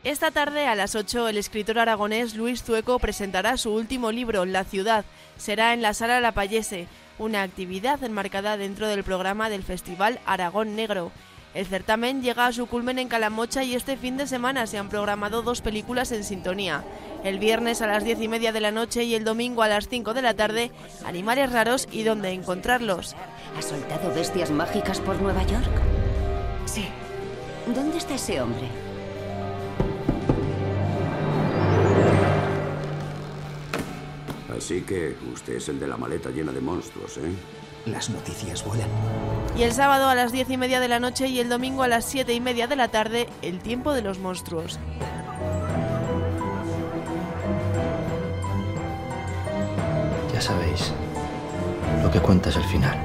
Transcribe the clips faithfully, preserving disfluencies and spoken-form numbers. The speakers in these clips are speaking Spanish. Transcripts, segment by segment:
Esta tarde a las ocho el escritor aragonés Luis Zueco presentará su último libro, La ciudad. Será en la Sala La Pallese, una actividad enmarcada dentro del programa del Festival Aragón Negro. El certamen llega a su culmen en Calamocha y este fin de semana se han programado dos películas en sintonía. El viernes a las diez y media de la noche y el domingo a las cinco de la tarde, Animales raros y dónde encontrarlos. ¿Has soltado bestias mágicas por Nueva York? Sí. ¿Dónde está ese hombre? Así que usted es el de la maleta llena de monstruos, ¿eh? Las noticias vuelan. Y el sábado a las diez y media de la noche y el domingo a las siete y media de la tarde, El tiempo de los monstruos. Ya sabéis, lo que cuenta es el final.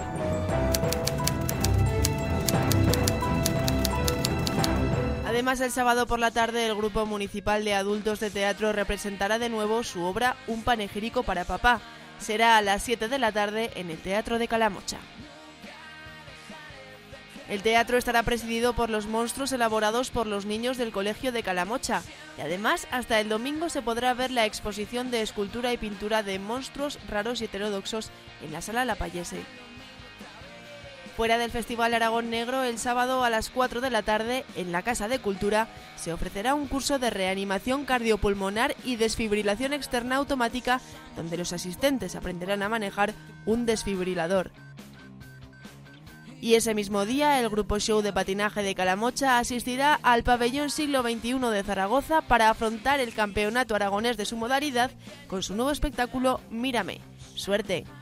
Además, el sábado por la tarde, el Grupo Municipal de Adultos de Teatro representará de nuevo su obra Un panegírico para papá. Será a las siete de la tarde en el Teatro de Calamocha. El teatro estará presidido por los monstruos elaborados por los niños del Colegio de Calamocha y además hasta el domingo se podrá ver la exposición de escultura y pintura de monstruos raros y heterodoxos en la Sala La Pallese. Fuera del Festival Aragón Negro, el sábado a las cuatro de la tarde, en la Casa de Cultura, se ofrecerá un curso de reanimación cardiopulmonar y desfibrilación externa automática, donde los asistentes aprenderán a manejar un desfibrilador. Y ese mismo día, el Grupo Show de Patinaje de Calamocha asistirá al Pabellón Siglo veintiuno de Zaragoza para afrontar el Campeonato Aragonés de su modalidad con su nuevo espectáculo Mírame. ¡Suerte!